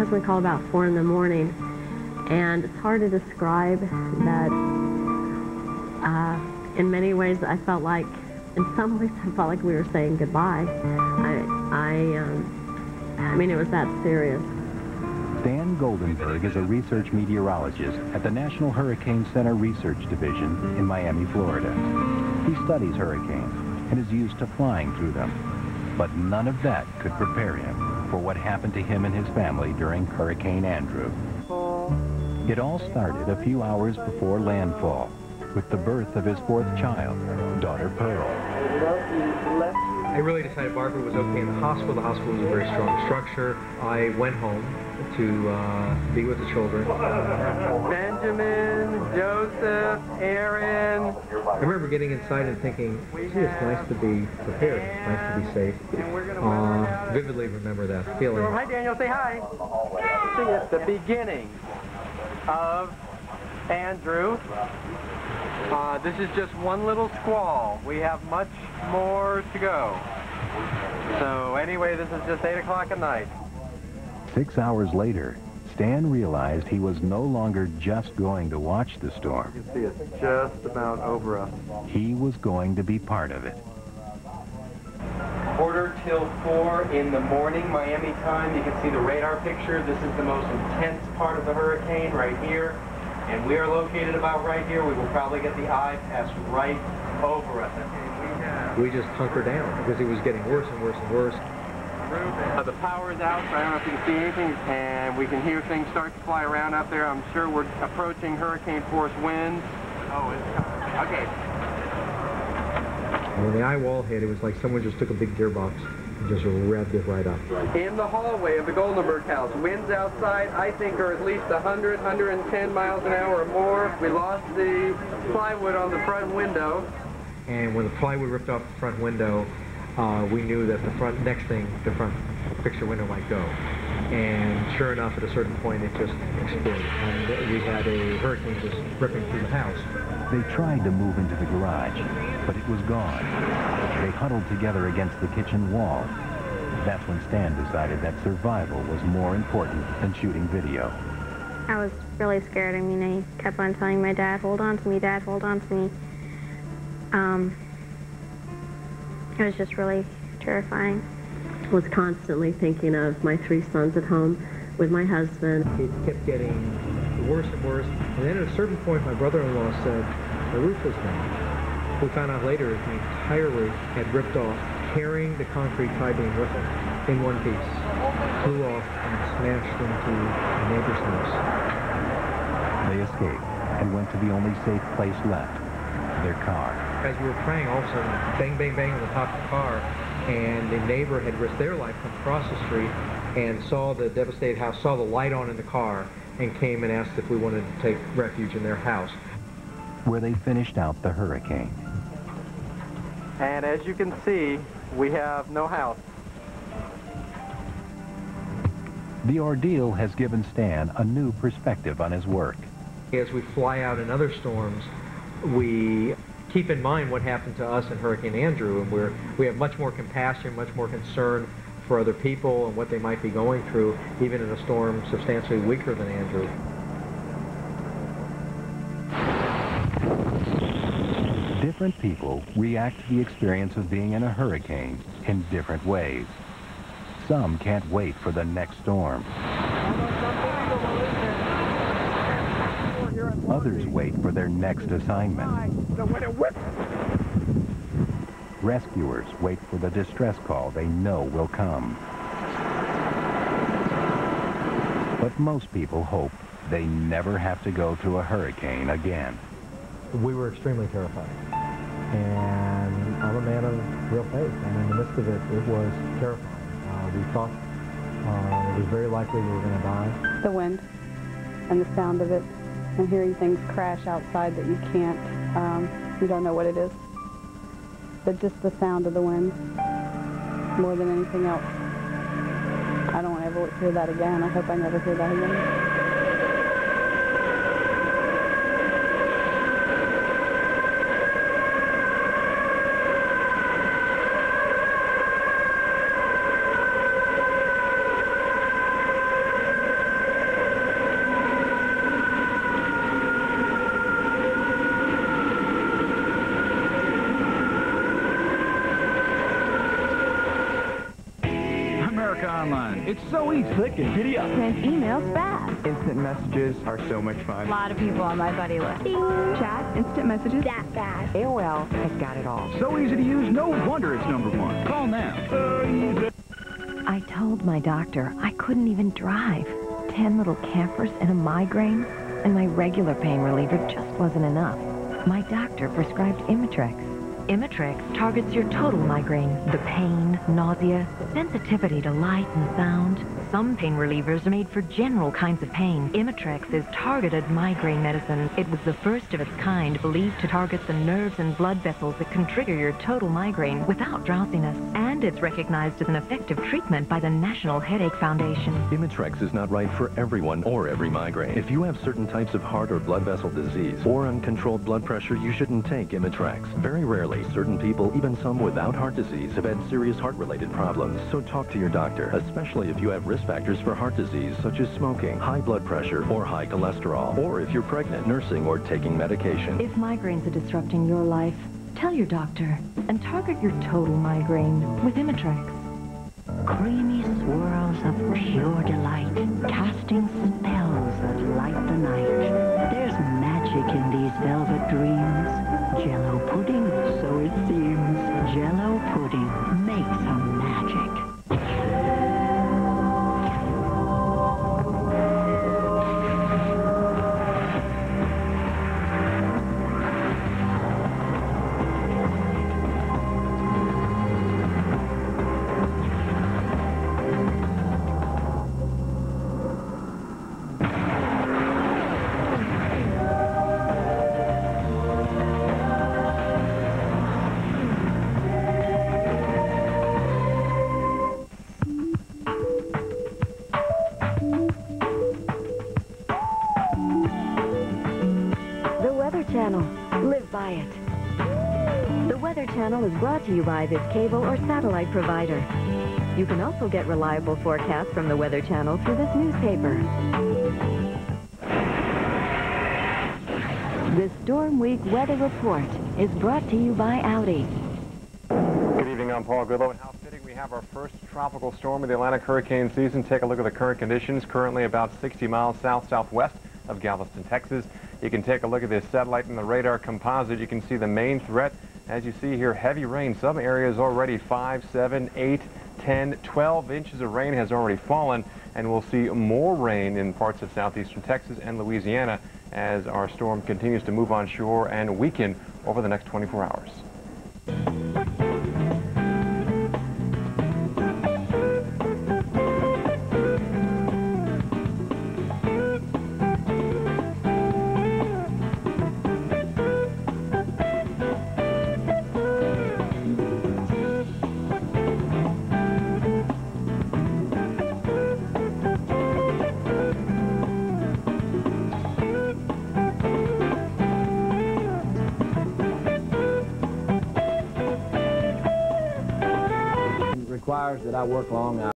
husband called about 4 in the morning, and it's hard to describe that. In many ways, I felt like, in some ways, I felt like we were saying goodbye. I mean, it was that serious. Stan Goldenberg is a research meteorologist at the National Hurricane Center Research Division in Miami, Florida. He studies hurricanes and is used to flying through them. But none of that could prepare him for what happened to him and his family during Hurricane Andrew. It all started a few hours before landfall, with the birth of his 4th child, daughter Pearl. I really decided Barbara was okay in the hospital. The hospital was a very strong structure. I went home to be with the children. Benjamin, Joseph, Aaron. I remember getting inside and thinking, gee, it's nice to be prepared, nice to be safe. Vividly remember that feeling. Hi, Daniel, say hi. It's the beginning of Andrew. This is just one little squall. We have much more to go. So anyway, this is just 8 o'clock at night. 6 hours later, Stan realized he was no longer just going to watch the storm. You can see it's just about over us. He was going to be part of it. 3:45 in the morning, Miami time. You can see the radar picture. This is the most intense part of the hurricane right here. And we are located about right here. We will probably get the eye pass right over us. We just hunkered down because it was getting worse and worse and worse. The power is out, so I don't know if you can see anything, and we can hear things start to fly around out there. I'm sure we're approaching hurricane force winds. Oh, it's coming. Okay. And when the eye wall hit, it was like someone just took a big gearbox and just revved it right up. In the hallway of the Goldenberg house, winds outside, I think, are at least 100, 110 miles an hour or more. We lost the plywood on the front window. And when the plywood ripped off the front window, we knew that the front picture window might go. And sure enough, at a certain point, it just exploded. And we had a hurricane just ripping through the house. They tried to move into the garage, but it was gone. They huddled together against the kitchen wall. That's when Stan decided that survival was more important than shooting video. I was really scared. I mean, I kept on telling my dad, hold on to me, Dad, hold on to me. It was just really terrifying. I was constantly thinking of my 3 sons at home with my husband. It kept getting worse and worse. And then at a certain point, my brother-in-law said, the roof was down. We found out later that the entire roof had ripped off, carrying the concrete tie-beam with it in one piece. Flew off and smashed into a neighbor's house. They escaped and went to the only safe place left, their car. As we were praying, all of a sudden, bang, bang, bang on the top of the car, and the neighbor had risked their life, come across the street and saw the devastated house, saw the light on in the car, and came and asked if we wanted to take refuge in their house. Where they finished out the hurricane. And as you can see, we have no house. The ordeal has given Stan a new perspective on his work. As we fly out in other storms, we keep in mind what happened to us in Hurricane Andrew, and we have much more compassion, much more concern for other people and what they might be going through, even in a storm substantially weaker than Andrew. Different people react to the experience of being in a hurricane in different ways. Some can't wait for the next storm. Others wait for their next assignment. Rescuers wait for the distress call they know will come. But most people hope they never have to go through a hurricane again. We were extremely terrified. And I'm a man of real faith, and in the midst of it, it was terrifying. We thought it was very likely we were going to die. The wind and the sound of it, and hearing things crash outside that you can't, you don't know what it is. But just the sound of the wind, more than anything else. I don't want to ever hear that again. I hope I never hear that again. online. It's so easy. Click and giddy up. Send emails fast. Instant messages are so much fun. A lot of people on my buddy list. Ding. Chat, instant messages. That fast. AOL has got it all. So easy to use, no wonder it's #1. Call now. I told my doctor I couldn't even drive. 10 little campers and a migraine, and my regular pain reliever just wasn't enough. My doctor prescribed Imitrex. Imitrex targets your total migraine, the pain, nausea, sensitivity to light and sound. Some pain relievers are made for general kinds of pain. Imitrex is targeted migraine medicine. It was the first of its kind believed to target the nerves and blood vessels that can trigger your total migraine without drowsiness. And it's recognized as an effective treatment by the National Headache Foundation. Imitrex is not right for everyone or every migraine. If you have certain types of heart or blood vessel disease or uncontrolled blood pressure, you shouldn't take Imitrex. Very rarely, certain people, even some without heart disease, have had serious heart-related problems. So talk to your doctor, especially if you have risk factors for heart disease such as smoking, high blood pressure, or high cholesterol, or if you're pregnant, nursing, or taking medication. If migraines are disrupting your life, tell your doctor and target your total migraine with Imitrex. Creamy swirls of pure delight, casting spells that light the night. There's magic in these velvet dreams. Jell-O pudding, so it seems. Jell-O pudding makes some magic. Channel. Live by it. The Weather Channel is brought to you by this cable or satellite provider. You can also get reliable forecasts from the Weather Channel through this newspaper. The Storm Week Weather Report is brought to you by Audi. Good evening, I'm Paul Goodlow, and how fitting we have our first tropical storm of the Atlantic hurricane season. Take a look at the current conditions. Currently about 60 miles south-southwest of Galveston, Texas. You can take a look at this satellite and the radar composite. You can see the main threat. As you see here, heavy rain. Some areas already 5, 7, 8, 10, 12 inches of rain has already fallen, and we'll see more rain in parts of southeastern Texas and Louisiana as our storm continues to move on shore and weaken over the next 24 hours. Requires that I work long hours.